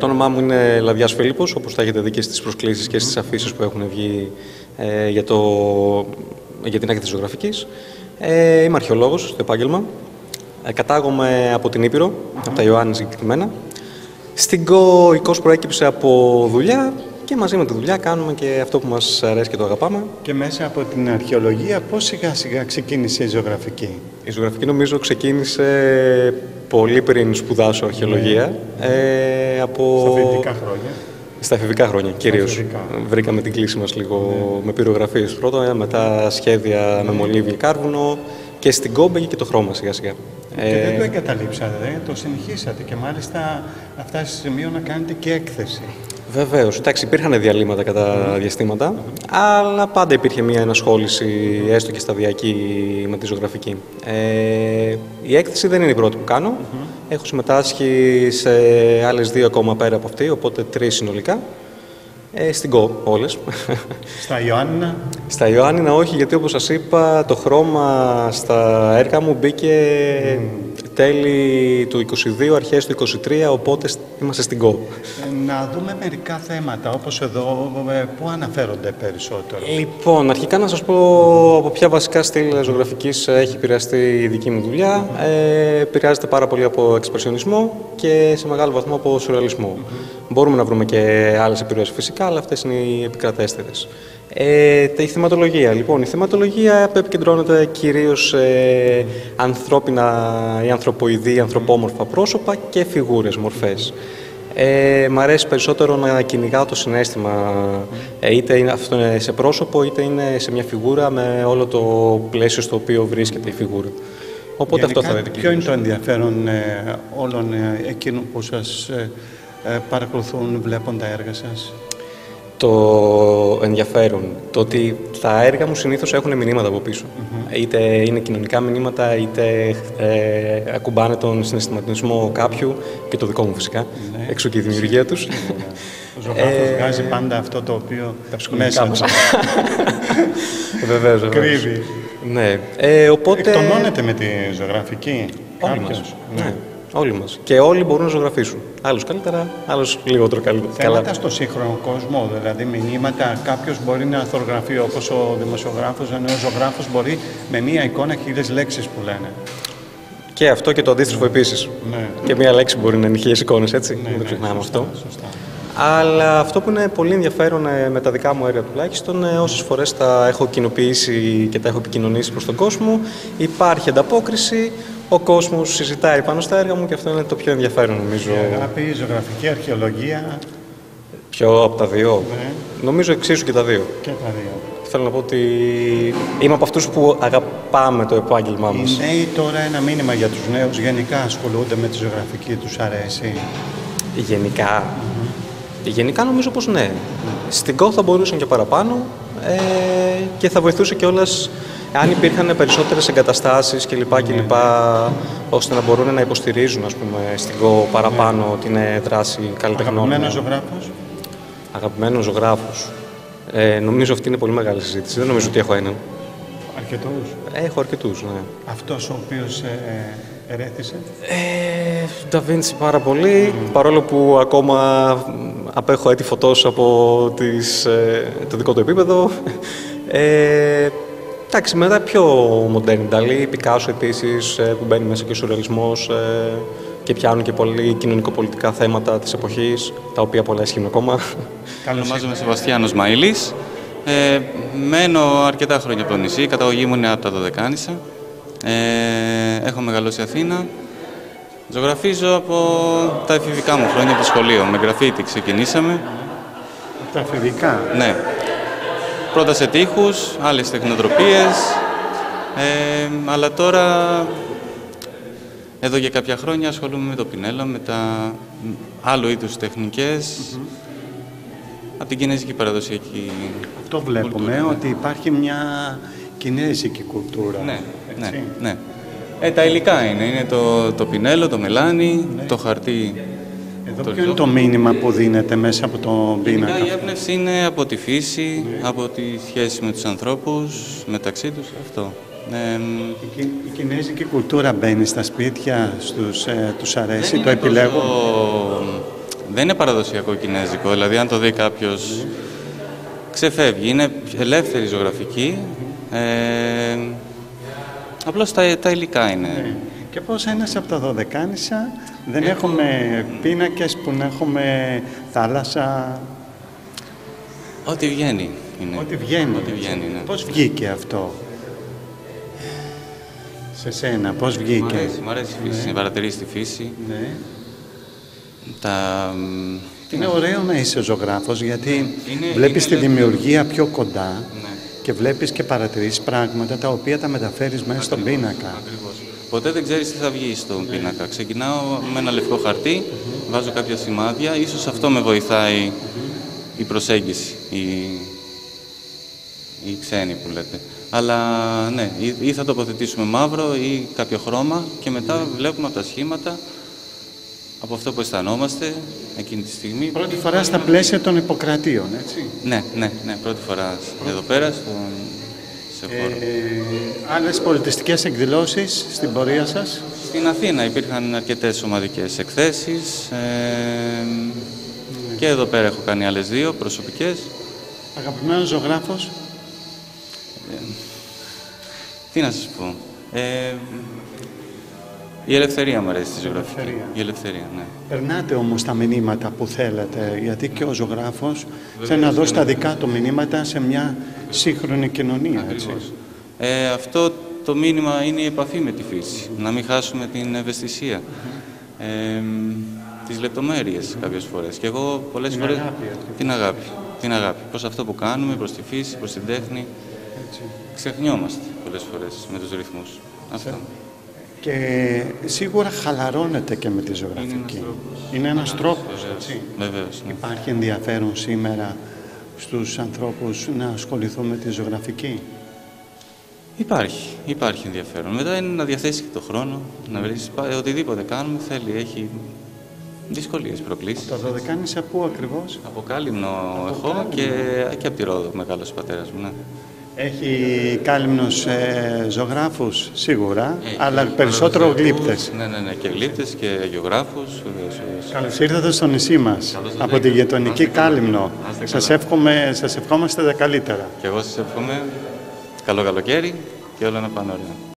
Το όνομά μου είναι Λαδιάς Φίλιππος, όπως θα έχετε δει και στις προσκλήσεις και στις αφήσεις που έχουν βγει για την έκθεση ζωγραφικής. Είμαι αρχαιολόγος στο επάγγελμα. Κατάγομαι από την Ήπειρο, από τα Ιωάννη συγκεκριμένα. Στην ΚΟ η ΚΟΣ προέκυψε από δουλειά και μαζί με τη δουλειά κάνουμε και αυτό που μας αρέσει και το αγαπάμε. Και μέσα από την αρχαιολογία πώς σιγά σιγά ξεκίνησε η ζωγραφική? Η ζωγραφική νομίζω ξεκίνησε πολύ πριν σπουδάσω αρχαιολογία. Στα φοιτητικά χρόνια. Στα εφηβικά χρόνια κυρίως. Βρήκαμε την κλίση μας λίγο με πυρογραφίες πρώτα, μετά σχέδια με μολύβι, κάρβουνο και στην κόμπεγη και το χρώμα σιγά σιγά. Και δεν το εγκαταλείψατε, το συνεχίσατε και μάλιστα να φτάσει σε σημείο να κάνετε και έκθεση. Βεβαίως. Εντάξει, υπήρχαν διαλύματα κατά διαστήματα, αλλά πάντα υπήρχε μια ενασχόληση, έστω και σταδιακή, με τη ζωγραφική. Η έκθεση δεν είναι η πρώτη που κάνω. Έχω συμμετάσχει σε άλλες 2 ακόμα πέρα από αυτή, οπότε 3 συνολικά. Στην ΚΟ όλες. Στα Ιωάννινα? Στα Ιωάννινα όχι, γιατί όπως σας είπα, το χρώμα στα έργα μου μπήκε τέλη του 22, αρχές του 23, οπότε είμαστε στην ΚΟ. Να δούμε μερικά θέματα, όπως εδώ, που αναφέρονται περισσότερο. Λοιπόν, αρχικά να σας πω από ποια βασικά στυλ ζωγραφικής έχει επηρεαστεί η δική μου δουλειά. Επηρεάζεται πάρα πολύ από εξπρεσιονισμό και σε μεγάλο βαθμό από σουρεαλισμό. Μπορούμε να βρούμε και άλλες επιρροές φυσικά, αλλά αυτές είναι οι επικρατέστερες. Η θεματολογία. Λοιπόν, η θεματολογία επικεντρώνεται κυρίως σε ανθρώπινα ή ανθρωποειδή, ανθρωπόμορφα πρόσωπα και φιγούρες, μορφές. Μ' αρέσει περισσότερο να κυνηγάω το συναίσθημα, είτε αυτό είναι σε πρόσωπο, είτε είναι σε μια φιγούρα με όλο το πλαίσιο στο οποίο βρίσκεται η φιγούρα. Οπότε γενικά, αυτό θα δείτε. Ποιο είναι το ενδιαφέρον όλων εκείνων που σας παρακολουθούν, βλέπουν τα έργα σας? Το ενδιαφέρον, το ότι τα έργα μου συνήθως έχουν μηνύματα από πίσω. Είτε είναι κοινωνικά μηνύματα, είτε ακουμπάνε τον συναισθηματισμό κάποιου και το δικό μου φυσικά, έξω και η δημιουργία τους. Ο ζωγράφος βγάζει πάντα αυτό το οποίο μέσα μας βεβαίως, κρύβει. Ναι. Οπότε... Εκτονώνεται με τη ζωγραφική κάποιος? Ναι. Όλοι μας. Και όλοι μπορούν να ζωγραφίσουν. Άλλους καλύτερα, άλλους λιγότερο καλύτερα. Θέματα στο σύγχρονο κόσμο, δηλαδή μηνύματα. Κάποιος μπορεί να αρθρογραφεί όπως ο δημοσιογράφος, ενώ ο ζωγράφος μπορεί με μία εικόνα 1000 λέξεις που λένε. Και αυτό και το αντίστροφο επίσης. Ναι. Και μία λέξη μπορεί να είναι 1000 εικόνες, έτσι. Ναι, δεν το ξεχνάμε αυτό. Σωστά. Αλλά αυτό που είναι πολύ ενδιαφέρον με τα δικά μου έργα τουλάχιστον, όσες φορές τα έχω κοινοποιήσει και τα έχω επικοινωνήσει προς τον κόσμο, υπάρχει ανταπόκριση. Ο κόσμος συζητάει πάνω στα έργα μου και αυτό είναι το πιο ενδιαφέρον νομίζω. Η αγάπη, ζωγραφική, αρχαιολογία. Ποιο από τα δύο? Ναι. Νομίζω εξίσου και τα δύο. Και τα δύο. Θέλω να πω ότι είμαι από αυτούς που αγαπάμε το επάγγελμά μας. Οι νέοι τώρα, ένα μήνυμα για τους νέους, γενικά ασχολούνται με τη ζωγραφική, τους αρέσει? Γενικά. Γενικά νομίζω πως ναι. Στην ΚΟ θα μπορούσαν και παραπάνω και θα βοηθούσε κιόλας αν υπήρχαν περισσότερες εγκαταστάσεις κλπ. Ώστε να μπορούν να υποστηρίζουν, ας πούμε, στην ΚΟ παραπάνω την δράση καλλιτεχνών. Αγαπημένος ζωγράφος? Αγαπημένος ζωγράφος. Νομίζω αυτή είναι πολύ μεγάλη συζήτηση. Δεν νομίζω ότι έχω έναν. Αρκετούς? Έχω αρκετούς, ναι. Αυτός ο οποίος ερέθησε? Da Vinci πάρα πολύ, παρόλο που ακόμα απέχω έτη φωτός από το δικό του επίπεδο. Εντάξει, μετά πιο μοντέρνη Νταλή, Πικάσο επίσης, που μπαίνει μέσα και ο σουρεαλισμός και πιάνουν και πολύ κοινωνικοπολιτικά θέματα της εποχής, τα οποία πολλά ισχύουν ακόμα. Ονομάζομαι Σεβαστιάνος Μαΐλης. Μένω αρκετά χρόνια από το νησί, καταγωγή μου είναι από τα Δωδεκάνησα. Έχω μεγαλώσει Αθήνα. Ζωγραφίζω από τα εφηβικά μου χρόνια από το σχολείο. Με γραφίτι ξεκινήσαμε. Από τα εφηβικά? Ναι. Πρώτα σε τοίχους, άλλες τεχνοτροπίες, αλλά τώρα, εδώ για κάποια χρόνια, ασχολούμαι με το πινέλο, με τα άλλου είδους τεχνικές, από την κινέζικη παραδοσιακή Αυτό βλέπουμε, κουλτούρα, ότι υπάρχει μια κινέζικη κουλτούρα. Ναι, ναι. Τα υλικά είναι το πινέλο, το μελάνι, το χαρτί. Εδώ ποιο είναι το μήνυμα που δίνεται μέσα από τον πίνακα? Η έμπνευση είναι από τη φύση, από τη σχέση με τους ανθρώπους, μεταξύ τους, αυτό. Η κινέζικη κουλτούρα μπαίνει στα σπίτια, τους αρέσει, το επιλέγουν? Δεν είναι παραδοσιακό κινέζικο, δηλαδή αν το δει κάποιος ξεφεύγει. Είναι ελεύθερη ζωγραφική, απλώς τα υλικά είναι. Ναι. Και πώς ένας από τα Δωδεκάνησα δεν έχουμε πίνακες που να έχουμε θάλασσα. Ό,τι βγαίνει είναι. Ό,τι βγαίνει. Ό,τι βγαίνει, ναι. Πώς βγήκε αυτό σε σένα, πώς βγήκε? Μ' αρέσει η φύση, παρατηρείς τη φύση. Ναι. Τα... Είναι ωραίο να είσαι ζωγράφος, γιατί Είναι- βλέπεις είναι τη δημιουργία πιο κοντά Ναι. και βλέπεις και παρατηρείς πράγματα τα οποία τα μεταφέρεις μέσα στον πίνακα. Ακριβώς. Ποτέ δεν ξέρεις τι θα βγει στον πίνακα. Ξεκινάω με ένα λευκό χαρτί, βάζω κάποια σημάδια, ίσως αυτό με βοηθάει η προσέγγιση, η ξένη που λέτε. Αλλά ναι, ή θα τοποθετήσουμε μαύρο ή κάποιο χρώμα και μετά βλέπουμε από τα σχήματα, από αυτό που αισθανόμαστε εκείνη τη στιγμή. Πρώτη φορά στα πλαίσια των Ιπποκρατίων, έτσι. Ναι, πρώτη φορά εδώ πέρα, σε χώρο. Άλλες πολιτιστικές εκδηλώσεις στην πορεία σας? Στην Αθήνα υπήρχαν αρκετές ομαδικές εκθέσεις και εδώ πέρα έχω κάνει άλλες 2 προσωπικές. Αγαπημένος ζωγράφος? Τι να σας πω. Η ελευθερία μου αρέσει στη ζωγραφική. Η ελευθερία, ναι. Περνάτε όμως τα μηνύματα που θέλετε, γιατί και ο ζωγράφος θέλει να δώσει τα δικά του μηνύματα σε μια σύγχρονη κοινωνία, έτσι. Αυτό το μήνυμα είναι η επαφή με τη φύση. Να μην χάσουμε την ευαισθησία. Τις λεπτομέρειες κάποιες φορές. Και εγώ πολλές φορές... αγάπη, Την αγάπη. Προς αυτό που κάνουμε, προς τη φύση, προς την τέχνη. έτσι. Ξεχνιόμαστε πολλές φορές με τους ρυθμούς. Αυτό. Και σίγουρα χαλαρώνεται και με τη ζωγραφική. Είναι ένας τρόπος, έτσι. Βεβαίως, ναι. Υπάρχει ενδιαφέρον σήμερα στους ανθρώπους να ασχοληθούν με τη ζωγραφική? Υπάρχει ενδιαφέρον. Μετά είναι να διαθέσει και το χρόνο, να βρεις οτιδήποτε κάνουμε θέλει, δυσκολίες, προκλήσεις. Το Δωδεκάνησα πού ακριβώς? Από Κάλυμνο έχω και από τη Ρόδο, μεγάλος πατέρας μου, ναι. Έχει Κάλυμνος ζωγράφους σίγουρα, αλλά περισσότερο γλύπτες. Ναι, και γλύπτες και γεωγράφους. Καλώς ήρθατε στο νησί μας, από τη γειτονική Κάλυμνο. Σας ευχόμαστε τα καλύτερα. Και εγώ σας εύχομαι καλό καλοκαίρι και όλα να πάνε ωραία.